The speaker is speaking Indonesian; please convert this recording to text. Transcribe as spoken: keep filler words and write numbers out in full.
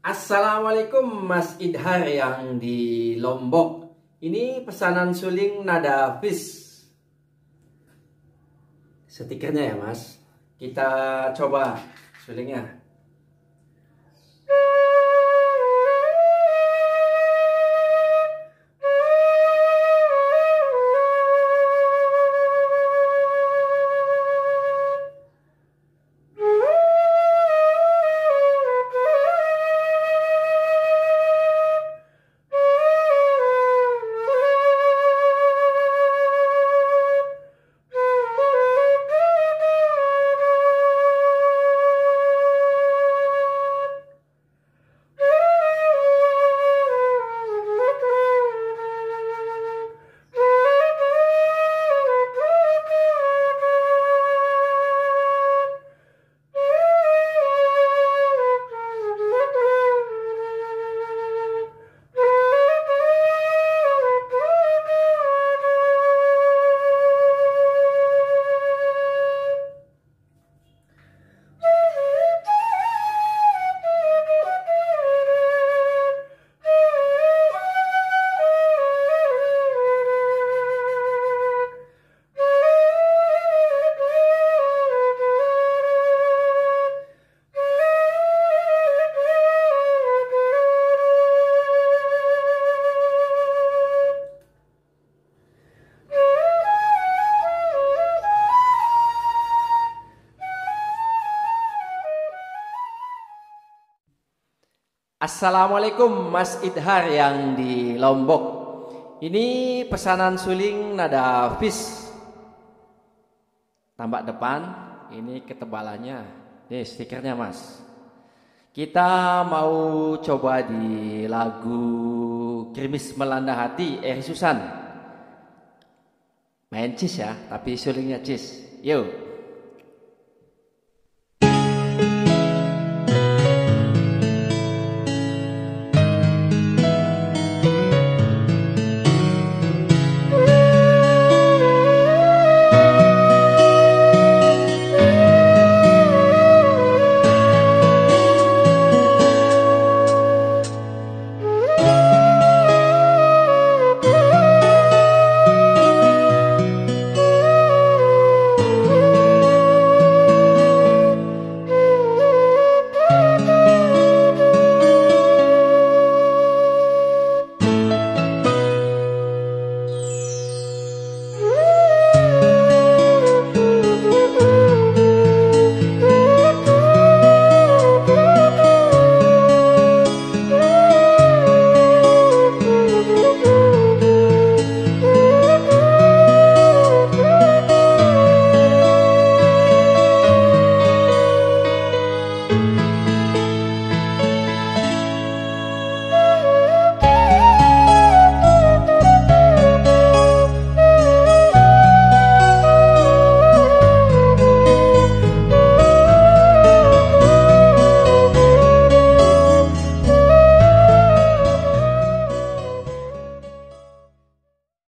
Assalamualaikum Mas Idhar yang di Lombok. Ini pesanan suling nada fish. Stikernya ya Mas. Kita coba sulingnya. Assalamualaikum Mas Idhar yang di Lombok. Ini pesanan suling nada fish. Tambak depan, ini ketebalannya. Nih stikernya Mas. Kita mau coba di lagu Gerimis Melanda Hati Eri Susan. Main cheese ya, tapi sulingnya cheese. Yuk.